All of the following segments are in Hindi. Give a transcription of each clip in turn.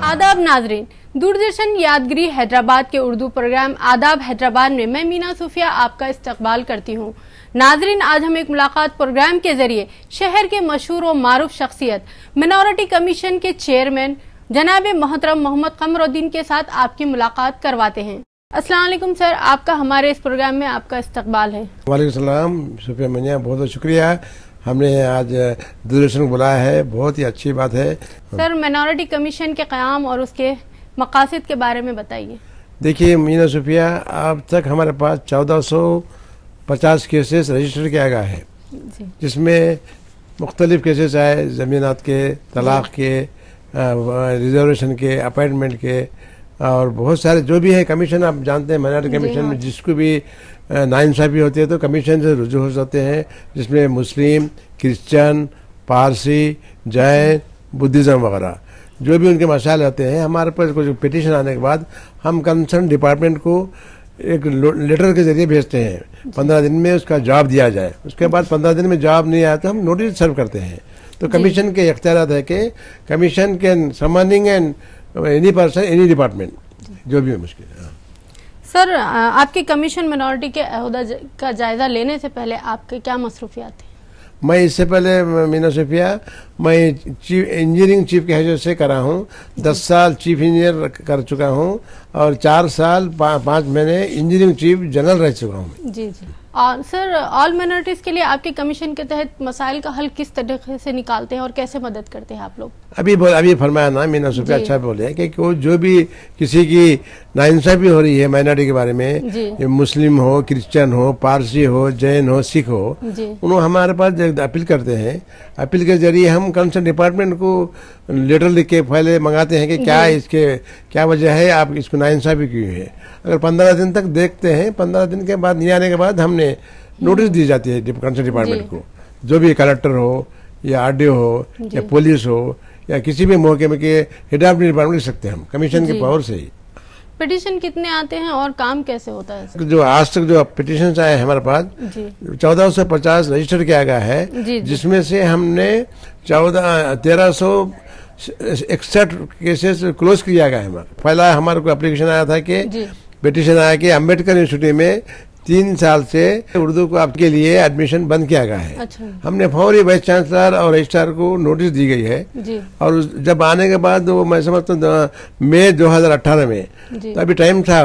आदाब नाजरीन, दूरदर्शन यादगिरी हैदराबाद के उर्दू प्रोग्राम आदाब हैदराबाद में मैं मीना सूफिया आपका इस्तकबाल करती हूँ। नाजरीन, आज हम एक मुलाकात प्रोग्राम के जरिए शहर के मशहूर और मारूफ शख्सियत मिनॉरिटी कमीशन के चेयरमैन जनाब मोहतरम मोहम्मद कमरुद्दीन के साथ आपकी मुलाकात करवाते हैं। अस्सलाम वालेकुम सर, आपका हमारे इस प्रोग्राम में आपका इस्तकबाल है। वालेकुम सलाम सूफिया मैया, बहुत बहुत शुक्रिया, हमने आज दूरदर्शन को बुलाया है, बहुत ही अच्छी बात है। सर, मिनॉरिटी कमीशन के क़याम और उसके मकासद के बारे में बताइए। देखिए मीना सूफिया, अब तक हमारे पास 1450 केसेस रजिस्टर किया गया है, जिसमें मुख्तलिफ केसेस आए, ज़मीनात के, तलाक के, रिजर्वेशन के, अपॉइंटमेंट के, और बहुत सारे जो भी है कमीशन आप जानते हैं माइनॉरिटी कमीशन में जिसको भी नाइंसाफ़ी होती है तो कमीशन से रुजू हो सकते हैं, जिसमें Muslim, Christian, Parsi, Jain, Buddhism वगैरह जो भी उनके मसाइल आते हैं, हमारे पास कुछ पिटीशन आने के बाद हम कंसर्न डिपार्टमेंट को एक लेटर के जरिए भेजते हैं, 15 दिन में उसका जवाब दिया जाए। उसके बाद 15 दिन में जवाब नहीं आया तो हम नोटिस सर्व करते हैं। तो कमीशन के इख्तियारात है कि commission can summoning and any person any department जो भी मुश्किल है। सर, आपकी कमीशन मिनॉरिटी के अहदा का जायजा लेने से पहले आपके क्या मसरूफियात थे? मैं इससे पहले मीना सूफिया, मैं इंजीनियरिंग चीफ की हैसियत से करा हूँ, 10 साल चीफ इंजीनियर कर चुका हूँ और 4 साल 5 महीने इंजीनियरिंग चीफ जनरल रह चुका हूँ। जी जी। और सर, ऑल माइनॉरिटीज के लिए आपके कमीशन के तहत मसाइल का हल किस तरीके से निकालते हैं और कैसे मदद करते हैं आप लोग? अभी फरमाया ना मीना सूफिया, अच्छा बोले कि जो भी किसी की नाइंसाफी हो रही है माइनॉरिटी के बारे में, मुस्लिम हो, क्रिश्चियन हो, पारसी हो, जैन हो, सिख हो, उन्होंने हमारे पास अपील करते हैं। अपील के जरिए हम कंसर्न डिपार्टमेंट को लेटर लिख के पहले मंगाते हैं कि क्या वजह है, आप इसको नाइंसाफी क्यों है। अगर 15 दिन तक देखते हैं, 15 दिन के बाद नहीं आने के बाद हमने नोटिस दी जाती है कंसर्न डिपार्टमेंट को, जो भी कलेक्टर हो या आरडीओ हो या पुलिस हो या किसी भी मौके में, कि हेड ऑफ डिपार्टमेंट लिख सकते हैं हम कमीशन के पावर से ही। पिटीशन कितने आते हैं और काम कैसे होता है? जो आज तक जो पिटीशन आए हैं हमारे पास 1450 रजिस्टर किया गया है, जिसमें से हमने 1361 केसेस क्लोज किया गया है। पहला हमारे को एप्लीकेशन आया था कि पिटीशन आया कि अम्बेडकर यूनिवर्सिटी में 3 साल से उर्दू को आपके लिए एडमिशन बंद किया गया है। अच्छा। हमने फौरी वाइस चांसलर और रजिस्ट्रार को नोटिस दी गई है और जब आने के बाद वो मैं समझता हूँ मई 2018 में, तो अभी टाइम था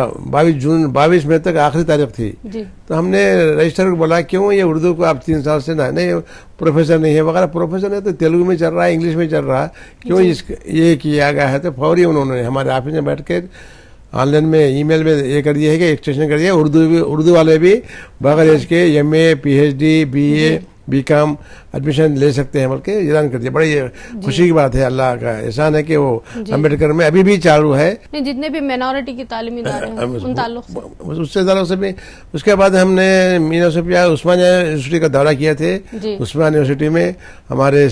22 मई तक आखिरी तारीख थी, तो हमने रजिस्ट्रार को बोला क्यों ये उर्दू को आप 3 साल से नहीं प्रोफेसर नहीं है वगैरह, प्रोफेसर है तो तेलुगु में चल रहा है, इंग्लिश में चल रहा है, क्यों ये किया गया है। तो फौरी उन्होंने हमारे ऑफिस में बैठ के ऑनलाइन में ईमेल में ये कर दिया है कि एक्सटेंशन कर दिया, उर्दू वाले भी बगैर एज के MA, PhD, BA, BCom admission ले सकते हैं, बल्कि ऐलान कर दिया। बड़ी खुशी की बात है, अल्लाह का एहसान है कि वो अम्बेडकर में अभी भी चालू है। जितने भी मिनॉरिटी की तालीमी इदारे हैं उन ताल्लुक से, उससे ताल्लुक से भी। उसके बाद हमने मीना सूफिया उस्मानिया यूनिवर्सिटी का दौरा किया थे। उस्मानिया यूनिवर्सिटी में हमारे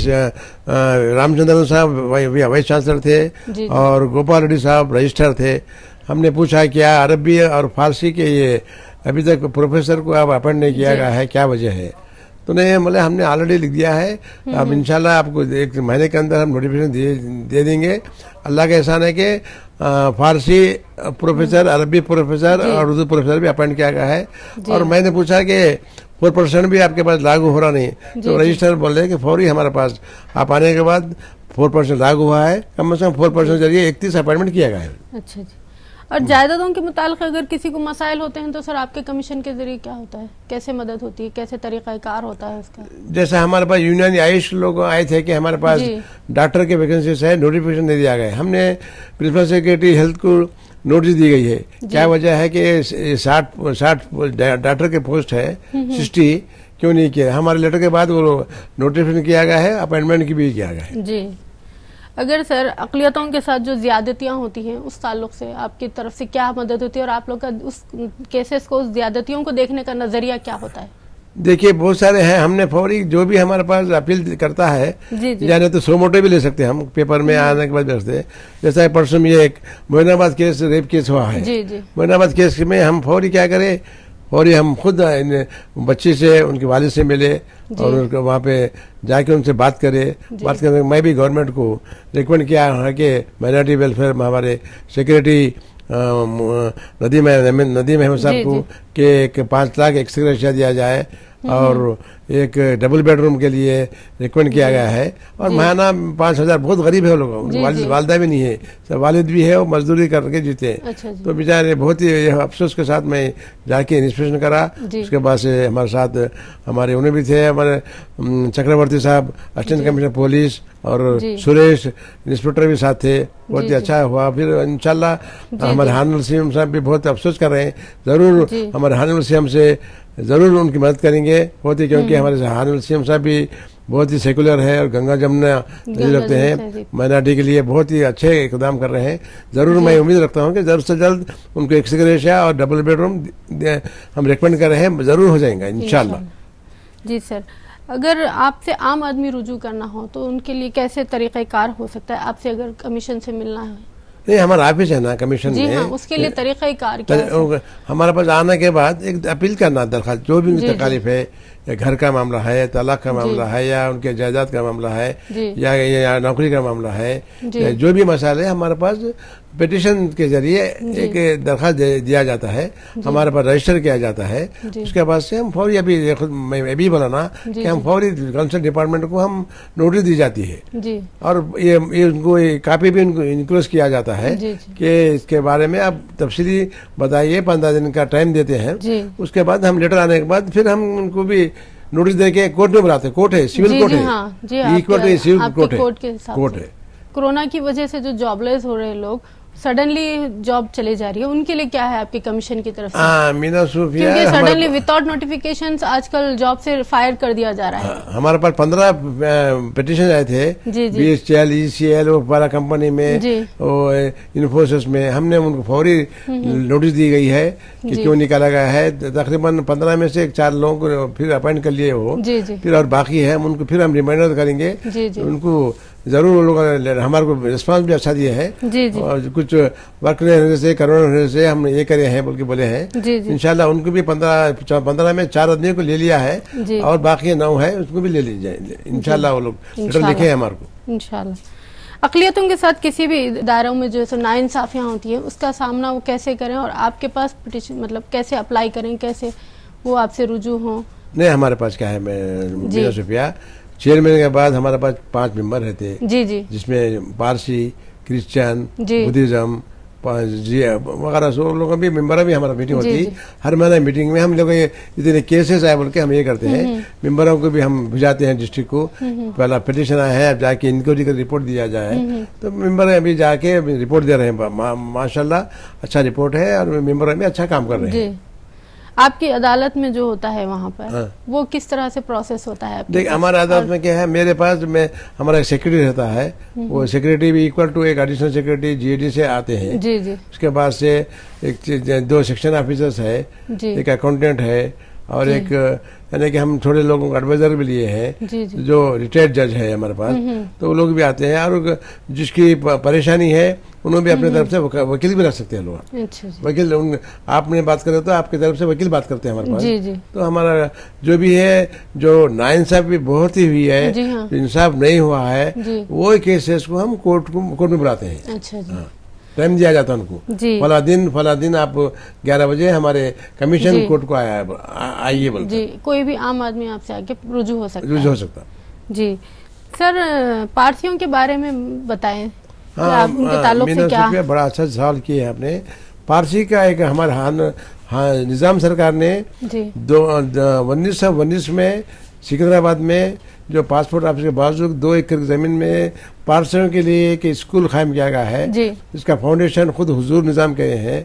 रामचंद्रन साहब वाइस चांसलर थे और गोपाल रेड्डी साहब रजिस्ट्रार थे। हमने पूछा क्या अरबी और फारसी के ये अभी तक प्रोफेसर को आप अपॉइंट नहीं किया गया है, क्या वजह है। तो नहीं, मतलब हमने ऑलरेडी लिख दिया है, अब इंशाल्लाह आपको 1 महीने के अंदर हम नोटिफिकेशन दे देंगे। अल्लाह का एहसान है कि फारसी प्रोफेसर, अरबी प्रोफेसर और उर्दू प्रोफेसर भी अपॉइंट किया गया है। और मैंने पूछा कि 4% भी आपके पास लागू हो रहा नहीं, तो रजिस्ट्रार बोल रहे हैं कि फौरी हमारे पास आप आने के बाद 4% लागू हुआ है, कम से कम 4% जरिए 31 अपॉइंटमेंट किया गया है। अच्छा जी। और जायदादों के मुताल्लिक अगर किसी को मसाइल होते हैं तो सर आपके कमीशन के जरिए क्या होता है, कैसे मदद होती है, कैसे तरीक़ाकार होता है उसका? जैसे हमारे पास यूनियन आयुष लोग आए थे कि हमारे पास डॉक्टर के वैकेंसीज है, नोटिफिकेशन नहीं दिया गया। हमने प्रिंसिपल सेक्रेटरी हेल्थ को नोटिस दी गई है, क्या वजह है कि 60 डॉक्टर के पोस्ट है, 60 क्यों नहीं किया। हमारे लेटर के बाद वो नोटिफिकेशन किया गया है, अपॉइंटमेंट की भी किया गया है। जी। अगर सर अक़लियतों के साथ जो ज़्यादतियाँ होती हैं उस ताल्लुक से आपकी तरफ से क्या मदद होती है और आप लोग का उस केसेस को, उस ज़्यादतियों को देखने का नज़रिया क्या होता है? देखिए बहुत सारे हैं, हमने फौरी जो भी हमारे पास अपील करता है, यानी तो 100 मोटे भी ले सकते हैं हम, पेपर में आने के बाद भेजते। जैसा परसों ये एक मोइनाबाद केस, रेप केस हुआ है, मोइनाबाद केस में हम फौरी क्या करें, और ये हम खुद बच्ची से उनके वालिद से मिले और उनको वहाँ पे जाके उनसे बात करने मैं भी गवर्नमेंट को रिकमेंड किया है कि माइनॉरिटी वेलफेयर में हमारे सेक्रेटरी नदीम अहमद साहब को कि एक 5 लाख एक्सग्रेशिया दिया जाए और एक डबल बेडरूम के लिए रिकमेंड किया गया है। और महीना 5,000 बहुत गरीब है वो लोग, वालिदा भी नहीं है, सब वालिद भी है और मजदूरी करके जीते हैं। तो बेचारे बहुत ही अफसोस के साथ मैं जाके इंस्पेक्शन करा। उसके बाद से हमारे साथ हमारे उन्हें भी थे, हमारे चक्रवर्ती साहब असिस्टेंट कमिश्नर पुलिस और सुरेश इंस्पेक्टर भी साथ थे। बहुत ही अच्छा हुआ। फिर इंशाल्लाह हमारे हानल सीएम साहब भी बहुत अफसोस कर रहे हैं, जरूर हमारे हानल सीएम से जरूर उनकी मदद करेंगे बहुत ही, क्योंकि हमारे हानल सीएम साहब भी बहुत ही सेकुलर है और गंगा जमुना नदी रखते हैं, माइनॉरिटी के लिए बहुत ही अच्छे इकदाम कर रहे हैं। जरूर मैं उम्मीद रखता हूं कि जल्द से जल्द उनको एक्सग्रेशिया और डबल बेडरूम हम रिकमेंड कर रहे हैं, जरूर हो जाएगा इंशाल्लाह। जी सर, अगर आपसे आम आदमी रुजू करना हो तो उनके लिए कैसे तरीक़ाकार हो सकता है? आपसे अगर कमीशन से मिलना है? नहीं, हमारा ऑफिस है ना कमीशन में। हाँ, उसके लिए तरीक़ाकार क्या है? हमारे पास आने के बाद एक अपील करना, दरखास्त जो भी उनकी तकलीफ है, या घर का मामला है, तलाक का मामला है, या उनके जायदाद का मामला है, या नौकरी का मामला है, जो भी मसाले हमारे पास पिटिशन के जरिए एक दरखास्त दिया जाता है, हमारे पास रजिस्टर किया जाता है। उसके बाद से हम फौरी, अभी मैं भी बोला ना कि हम फौरी कंसर्न डिपार्टमेंट को हम नोटिस दी जाती है और ये उनको कापी भी उनको इनक्लोज किया जाता है कि इसके बारे में आप तफसीली बताइए। 15 दिन का टाइम देते हैं। उसके बाद हम लेटर आने के बाद फिर हम उनको भी नोटिस देके कोर्ट में बुलाते हैं। कोर्ट है, सिविल कोर्ट है, कोर्ट है, सिविल कोर्ट है। कोरोना की वजह से जो जॉबलेस हो रहे लोग, सडनली जॉब चले जा रही है, उनके लिए क्या है आपके कमीशन की तरफ से? मीना सूफिया, क्योंकि सडनली विदाउट नोटिफिकेशंस आजकल जॉब से फायर कर दिया जा रहा है। हमारे पास 15 पिटिशन आए थे, BHCL, ECL, वो वाला कंपनी में, इन्फोसिस में। हमने उनको फौरी नोटिस दी गई है कि क्यों निकाला गया है। तकरीबन 15 में से 4 लोगों को फिर अपॉइंट कर लिए हो, फिर और बाकी है उनको फिर हम रिमाइंडर करेंगे। उनको जरूर वो लोग हमारे को रिस्पांस भी अच्छा दिया है। और कुछ वर्क नहीं होने से, कोरोना होने से हम ये करे हैं बोल के बोले हैं। इंशाल्लाह उनको भी 15 में 4 आदमी को ले लिया है और बाकी 9 है, उसको भी ले लीजिए इंशाल्लाह। वो लोग लेटर लिखे हैं हमारे को इंशाल्लाह। अक़लियतों के साथ किसी भी दायरों में जो नाइंसाफियाँ होती है, उसका सामना वो कैसे करें और आपके पास पिटिशन मतलब कैसे अप्लाई करें, कैसे वो आपसे रुजू हो? नहीं, हमारे पास क्या है, मैं सुफिया चेयरमैन के बाद हमारे पास 5 मेंबर रहते, जिसमें पारसी, क्रिश्चियन, बुद्धिज्म वगैरह सब लोगों भी मेंबर भी हमारा मीटिंग होती है। हर महीने मीटिंग में हम लोग इतने केसेस आए बोल के हम ये करते हैं, मेंबरों को भी हम भिजाते हैं डिस्ट्रिक्ट को। पहला पिटिशन आया है, अब जाके इंक्वायरी का रिपोर्ट दिया जाए, तो मेंबर अभी जाके रिपोर्ट दे रहे हैं। माशाल्लाह अच्छा रिपोर्ट है और मेंबर भी अच्छा काम कर रहे हैं। आपकी अदालत में जो होता है वहाँ पर वो किस तरह से प्रोसेस होता है? देख, हमारे अदालत में क्या है, मेरे पास हमारा एक सेक्रेटरी रहता है, वो सेक्रेटरी भी इक्वल टू एक एडिशनल सेक्रेटरी GAD से आते हैं। उसके बाद से 2 सेक्शन ऑफिसर्स है, एक अकाउंटेंट है और एक यानी कि हम थोड़े लोगों को एडवाइजर भी लिए हैं जो रिटायर्ड जज है हमारे पास, तो वो लोग भी आते हैं। और जिसकी परेशानी है उन्होंने भी अपने तरफ से वकील भी रख सकते हैं लोग। वकील आपने बात करे तो आपकी तरफ से वकील बात करते हैं हमारे पास। तो हमारा जो भी है, जो नाइंसाफ भी बहुत ही हुई है, इंसाफ नहीं हुआ है, वो केसेस को हम कोर्ट में बुलाते हैं। टाइम दिया जाता है उनको, फला दिन आप 11 बजे हमारे कमीशन कोर्ट को आइए बोलते। कोई भी आम आदमी आपसे आके रुजू हो सकता। जी सर, पारसियों के बारे में बताएं। उनके ताल्लुक से क्या? बड़ा अच्छा सवाल किया है आपने। पारसी का एक हमारे निजाम सरकार ने 1919 में सिकंदराबाद में जो पासपोर्ट ऑफिस के बाजू 2 एकड़ जमीन में पारसियों के लिए एक स्कूल कायम किया गया है, जिसका फाउंडेशन खुद हुजूर निजाम के हैं।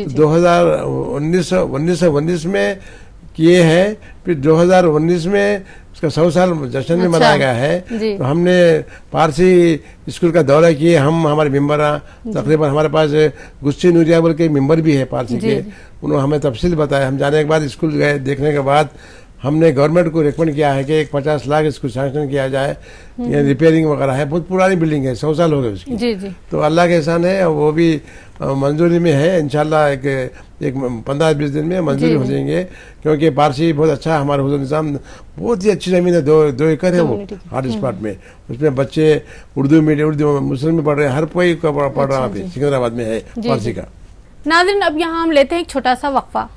1919 में किए हैं, फिर 2019 में उसका 100 साल जश्न में मनाया गया है। तो हमने पारसी स्कूल का दौरा किए, हम हमारे मेंबर तकरीबन हमारे पास गुस्सी नूरिया बोल के मेंबर भी है पारसी के, उन्होंने हमें तफसील बताया। हम जाने के बाद स्कूल गए, देखने के बाद हमने गवर्नमेंट को रिकमेंड किया है कि एक 50 लाख इसको सैंक्शन किया जाए, या रिपेयरिंग वगैरह है। बहुत पुरानी बिल्डिंग है, 100 साल हो गए उसकी। जी जी। तो अल्लाह के एहसान है, वो भी मंजूरी में है। इंशाल्लाह एक 15-20 दिन में मंजूरी हो जाएंगे, क्योंकि पारसी बहुत अच्छा, हमारा हुजूर निज़ाम बहुत ही अच्छी ज़मीन है, 2 एकड़ है वो हॉट स्पॉट में। उसमें बच्चे उर्दू मीडियम, उर्दू मुस्लिम में पढ़ रहे हैं, हर कोई पढ़ रहा है, सिकंदराबाद में है पारसी का। नाज़रीन, अब यहाँ हम लेते हैं एक छोटा सा वक्फा।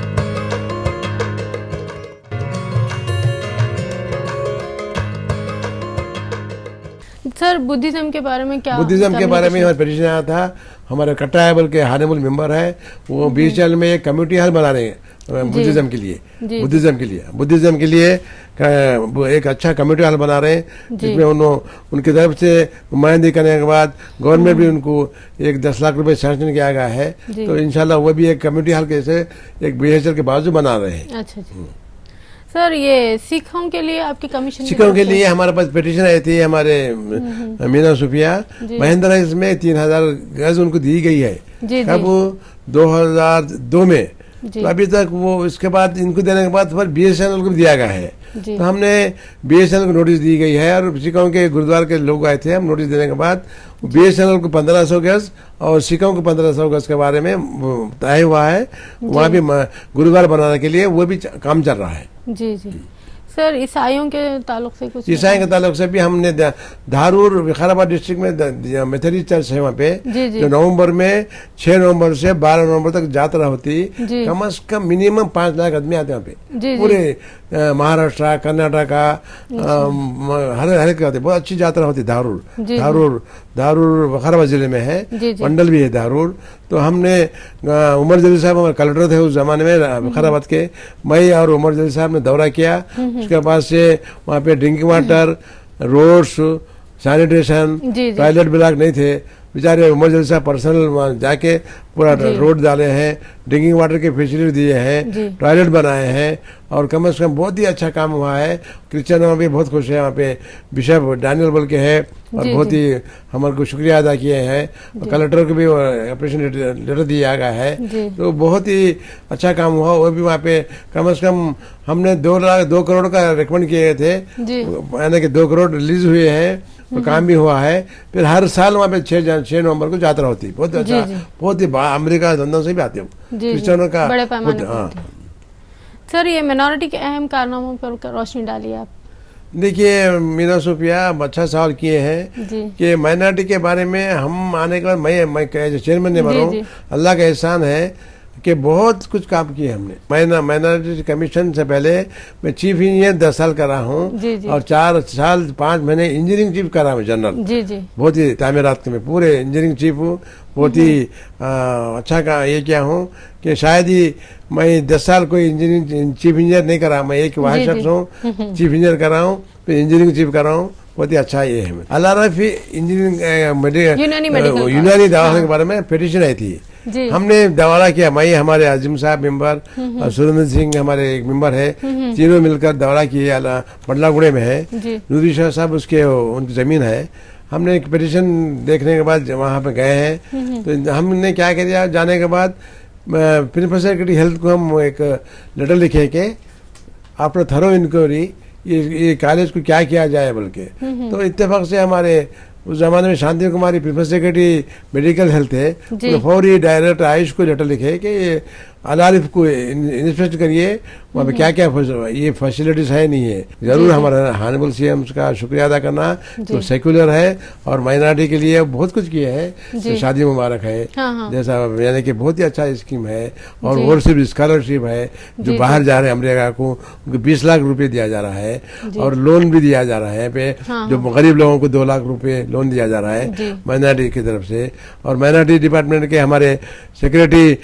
सर, बुद्धिज्म के बारे में क्या? बुद्धिज्म के बारे में हमारे पेटिशन आया था। हमारे कट्टायबल के हानेबल मेंबर है, वो बीएचएल में एक कम्युनिटी हॉल बना रहे हैं बुद्धिज्म के लिए। बुद्धिज्म के लिए एक अच्छा कम्युनिटी हॉल बना रहे हैं, जिसमें उनकी तरफ से नुमाइंदगी करने के बाद गवर्नमेंट भी उनको एक 10 लाख रुपए सैंक्शन किया गया है। तो इंशाल्लाह वो भी एक कम्युनिटी हॉल कैसे एक बीएचएल के बाजू बना रहे हैं। अच्छा सर, ये सिखों के लिए आपकी कमीशन? सिखों के लिए हमारे पास पिटीशन आई थी, हमारे मीना सूफिया महेंद्र, इसमें 3000 गज उनको दी गई है। कब? 2002 में। तो अभी तक वो, इसके बाद इनको देने के बाद फिर बीएसएनएल को दिया गया है। तो हमने बीएसएनएल को नोटिस दी गई है, और सिखों के गुरुद्वारा के लोग आए थे, हम नोटिस देने के बाद बीएसएनएल को 1500 गज और सिखों को 1500 गज के बारे में तय हुआ है। वहाँ भी गुरुद्वारा बनाने के लिए वो भी काम चल रहा है। जी जी। सर, ईसाइयों के ताल्लुक से कुछ? ईसाई के ताल्लुक से भी हमने धारूर विकाराबाद डिस्ट्रिक्ट में मेथोडिस्ट चर्च है, वहाँ पे जो नवंबर में 6 नवंबर से 12 नवंबर तक यात्रा होती, कम से कम मिनिमम 5 लाख आदमी आते हैं वहाँ पे। पूरे महाराष्ट्र, कर्नाटका, हर एक आते, बहुत अच्छी यात्रा होती। धारूर विकाराबाद जिले में है, मंडल भी है धारूर। तो हमने उमर जलील साहब हमारे कलेक्टर थे उस जमाने में विकाराबाद के, मैं और उमर जलील साहब ने दौरा किया। उसके बाद से वहाँ पे drinking water, roads, sanitation, toilet block नहीं थे। बेचारे उमर जलील साहब पर्सनल वहाँ जाके पूरा रोड डाले हैं, ड्रिंकिंग वाटर के फैसिलिटी दिए हैं, टॉयलेट बनाए हैं, और कम से कम बहुत ही अच्छा काम हुआ है। क्रिश्चियन वहाँ पे बहुत खुश है। वहाँ पे बिशप डैनियल बोल के है, और बहुत ही हमारे को शुक्रिया अदा किए हैं। कलेक्टर को भी अप्रिशिएशन लेटर दिया गया है। तो बहुत ही अच्छा काम हुआ। वो भी वहाँ पे कम से कम हमने 2 करोड़ का रिकमेंड किए थे, यानी कि 2 करोड़ रिलीज हुए हैं, तो काम भी हुआ है। फिर हर साल वहाँ पे 6 नवंबर को यात्रा होती है। बहुत अच्छा, बहुत ही अमेरिका, लंदन से भी आते हो क्रिश्चियनों का बड़े पैमाने पर। सर, ये मिनॉरिटी के अहम कारनामों पर रोशनी डालिए आप। देखिए, मीना सूफिया अच्छा सवाल किए हैं कि माइनॉरिटी के बारे में हम आने के बाद मैं चेयरमैन ने बना हूँ। अल्लाह का एहसान है कि बहुत कुछ काम किए हमने। माइनॉरिटी कमीशन से पहले मैं चीफ इंजीनियर 10 साल कर रहा हूँ, और 4 साल 5 महीने इंजीनियरिंग चीफ कर रहा हूँ, जनरल। बहुत ही तामीरात में पूरे इंजीनियरिंग चीफ हूँ। बहुत ही अच्छा का ये क्या हूँ कि शायद ही मैं 10 साल कोई इंजीनियरिंग चीफ इंजीनियर नहीं कर रहा। मैं एक वाहिद शख्स हूँ, चीफ इंजीनियर कर रहा हूँ, फिर इंजीनियरिंग चीफ कर रहा हूँ। बहुत ही अच्छा ये है। अल्लारफी इंजीनियरिंग यूनानी दवा के बारे में पिटीशन आई थी, हमने दवारा किया। मैं, हमारे आजिम साहब मेंबर, और सुरेंद्र सिंह हमारे एक मेंबर है, तीनों मिलकर दवारा किए। बडलागुड़े में है, नूरी शाह साहब उसके उनकी जमीन है। हमने एक पिटीशन देखने के बाद वहाँ पे गए हैं। तो हमने क्या किया, जाने के बाद प्रिंसिपल सेक्रेटरी हेल्थ को हम एक लेटर लिखे कि आफ्टर थरो इंक्वायरी ये कॉलेज को क्या किया जाए बोल के। तो इत्तेफाक से हमारे उस जमाने में Shanti Kumari principal secretary medical health है, तो फौरी डायरेक्टर आयुष को लेटर लिखे कि ये अलारिफ को इंस्पेक्ट करिए, वहाँ पे क्या क्या ये फैसिलिटीज है नहीं है। जरूर हमारा हानेबल सीएम का शुक्रिया अदा करना, तो सेक्युलर है और माइनॉरिटी के लिए बहुत कुछ किए हैं। तो शादी मुबारक है, जैसा यानी कि बहुत ही अच्छा स्कीम है। और ओवरसीज स्कॉलरशिप है, जो बाहर जा रहे हैं अमेरिका को, उनको 20 लाख रुपए दिया जा रहा है, और लोन भी दिया जा रहा है पे, जो गरीब लोगों को 2 लाख रुपए लोन दिया जा रहा है माइनॉरिटी की तरफ से। और माइनॉरिटी डिपार्टमेंट के हमारे सेक्रेटरी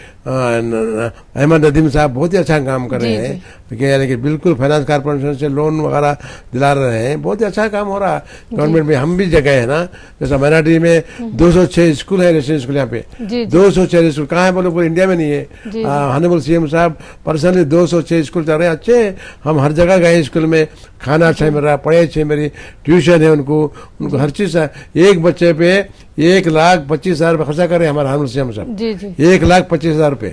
अहमद नदीम साहब बहुत ही अच्छा काम कर रहे हैं, यानी कि बिल्कुल फाइनेंस कॉर्पोरेशन से लोन वगैरह दिला रहे हैं। बहुत ही अच्छा काम हो रहा है गवर्नमेंट में। हम भी जगह है ना, जैसा माइनॉरिटी में 206 स्कूल है, रेसिडेंशियल स्कूल यहाँ पे 206 स्कूल कहाँ है बोलो, पूरे इंडिया में नहीं है। हानेबल सीएम साहब पर्सनली 206 स्कूल चल रहे हैं अच्छे। हम हर जगह गए, स्कूल में खाना अच्छा मिल रहा है, पढ़ाई अच्छी, मेरी ट्यूशन है, उनको हर चीज। एक बच्चे पे 1,25,000 रुपये खर्चा करे हमारे हानेबल सीएम साहब, 1,25,000 रुपये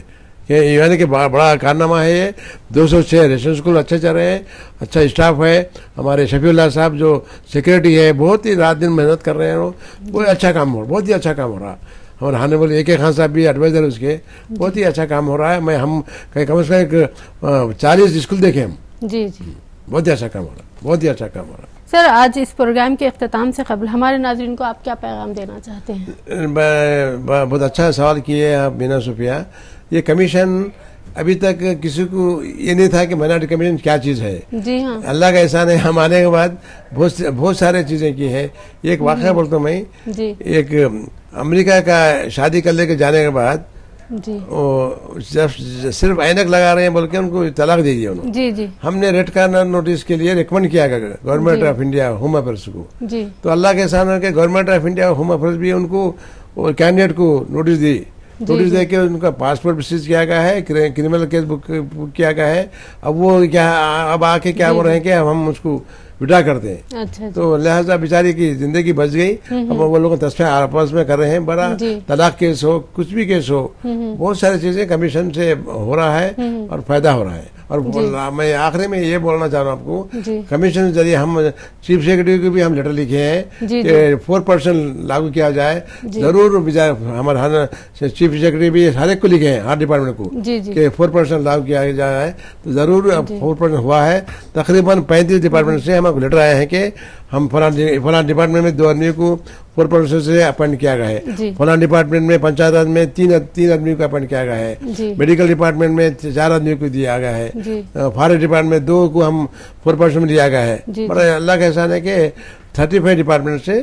ये यानी कि बड़ा कारनामा है ये। 206 रेसिडेंशियल स्कूल अच्छे चल रहे हैं, अच्छा स्टाफ है। हमारे शफीउल्लाह साहब जो सेक्रेटरी है बहुत ही रात दिन मेहनत कर रहे हैं, वो बहुत अच्छा काम हो, बहुत ही अच्छा काम हो रहा है। और हानेबल AK खान साहब भी एडवाइजर उसके, बहुत ही अच्छा काम हो रहा है। हम कम से कम 40 स्कूल देखे हम। जी जी, बहुत ही अच्छा काम हो रहा है, बहुत ही अच्छा काम हो रहा है। सर, आज इस प्रोग्राम के इख्तिताम से कबल हमारे नाज़रीन को आप क्या पैगाम देना चाहते हैं? बहुत अच्छा सवाल किए आप मीना सुफिया। ये कमीशन अभी तक किसी को ये नहीं था कि माइनॉरिटी कमीशन क्या चीज़ है। जी हाँ, अल्लाह का एहसान है, हम आने के बाद बहुत सारे चीज़ें की है। एक वाक़या बोलता हूँ मैं, जी एक अमेरिका का शादी कर लेके जाने के बाद जी, वो सिर्फ ऐनक लगा रहे हैं बोल के उनको तलाक दे दिया उन्होंने। जी जी हमने रेड कार्नर नोटिस के लिए रिकमेंड किया government of India home affairs को। जी, तो अल्लाह के एहसान है कि government of India home affairs भी उनको कैंडिडेट को नोटिस दी। नोटिस दे के उनका पासपोर्ट भी सीज किया गया है, क्रिमिनल केस बुक किया गया है। अब वो क्या अब आके क्या बोल रहे हैं कि हम उसको विड्रा करते हैं। अच्छा, तो लिहाजा बेचारी की जिंदगी बच गई। अब वो लोग तस्वीर आपस में कर रहे हैं, बड़ा तलाक केस हो, कुछ भी केस हो, बहुत सारी चीजें कमीशन से हो रहा है और फायदा हो रहा है। और मैं आखिरी में ये बोलना चाह रहा हूँ आपको, कमीशन के जरिए हम चीफ सेक्रेटरी को भी हम लेटर लिखे हैं कि 4% लागू किया जाए। जरूर हमारे हर चीफ सेक्रेटरी भी हर एक को लिखे हैं, हर डिपार्टमेंट को, कि 4% लागू किया जाए। तो जरूर 4% हुआ है। तकरीबन 35 डिपार्टमेंट से हमको लेटर आए हैं कि हम फलां डिपार्टमेंट में 2 आदमी को 4% से अपॉइंट किया गया है, फलां डिपार्टमेंट में पंचायत राज में 3 आदमी को अपॉइंट किया गया है, मेडिकल डिपार्टमेंट में 4 आदमी को दिया गया है, फॉरेस्ट डिपार्टमेंट में 2 को हम 4% में दिया गया है। बड़ा अल्लाह का एहसान है कि 35 डिपार्टमेंट से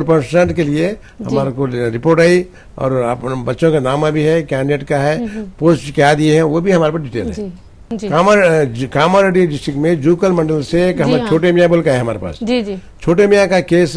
4% के लिए हमारे को रिपोर्ट आई और अपने बच्चों का नाम भी है, कैंडिडेट का है, पोस्ट क्या दिए हैं वो भी हमारे पास डिटेल है। कामारेड्डी डिस्ट्रिक्ट में जूकल मंडल से एक हमारे छोटे मियाँ बोल का है हमारे पास। जी जी, छोटे मियाँ का केस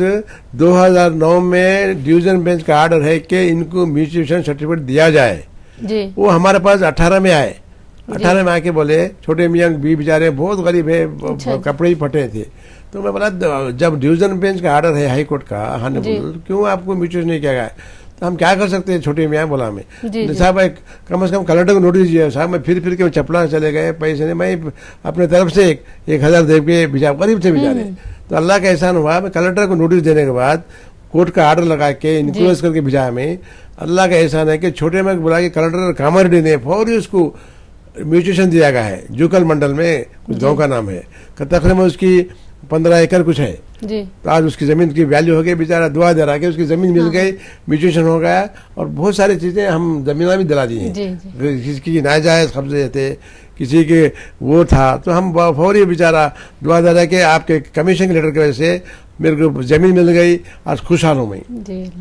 2009 में डिवीजन बेंच का ऑर्डर है कि इनको म्यूटेशन सर्टिफिकेट दिया जाए। जी, वो हमारे पास 18 में आए। 18 में आके बोले छोटे मियाँ भी बेचारे बहुत गरीब है, कपड़े ही फटे थे। तो मैं बोला जब डिवीजन बेंच का ऑर्डर है हाई कोर्ट का, क्यों आपको म्यूटेशन नहीं किया गया? तो हम क्या कर सकते हैं? छोटे मियाँ बोला में साहब कम से कम कलेक्टर को नोटिस दिया। साहब मैं फिर के चपला चले गए, पैसे नहीं, मैं अपने तरफ से 1000 दे के भिजा, गरीब थे बेचारे। तो अल्लाह का एहसान हुआ, मैं कलेक्टर को नोटिस देने के बाद कोर्ट का ऑर्डर लगा के इन्क्लोज करके भिजा। में अल्लाह का एहसान है कि छोटे में बुला के कलेक्टर कामारेड्डी ने फौरी उसको म्यूटेशन दिया गया है। जूकल मंडल में कुछ गाँव का नाम है, तकरीबन उसकी 15 एकड़ कुछ है। तो आज उसकी जमीन की वैल्यू हो गई, बेचारा दुआ दे रहा कि उसकी जमीन मिल गई, म्यूटेशन हो गया। और बहुत सारी चीजें हम जमीन भी दिला दी हैं। किसी की नाजायज कब्जे थे, किसी के वो था, तो हम फौरी बेचारा दुआ दे रहा कि आपके कमीशन के लेटर की वजह से मेरे को जमीन मिल गई, आज खुशहाल हूँ मैं।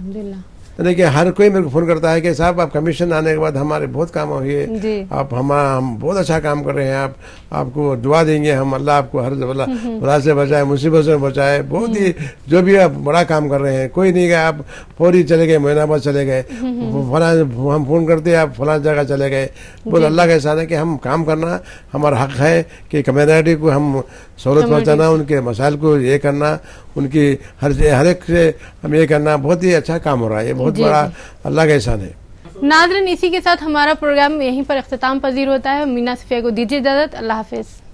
यानी कि हर कोई मेरे को फोन करता है कि साहब आप कमीशन आने के बाद हमारे बहुत काम हुए, आप हम बहुत अच्छा काम कर रहे हैं, आपको दुआ देंगे हम, अल्लाह आपको हर बला से बचाए, मुसीबत से बचाए। बहुत ही जो भी आप बड़ा काम कर रहे हैं, कोई नहीं गया आप फौरी चले गए, महीनाबाद चले गए, फला हम फोन करते आप फला जगह चले गए। बहुत अल्लाह का एहसान है कि हम काम करना हमारा हक है कि कम्युनिटी को हम सहूलत पहुँचाना, उनके मसाइल को ये करना, उनकी हर एक से हम ये करना। बहुत ही अच्छा काम हो रहा है, ये बहुत बड़ा अल्लाह का एहसान है। नाज़रीन, इसी के साथ हमारा प्रोग्राम यहीं पर इख्तिताम पजीर होता है। मीना सुफिया को दीजिए इजाजत। अल्लाह हाफिज।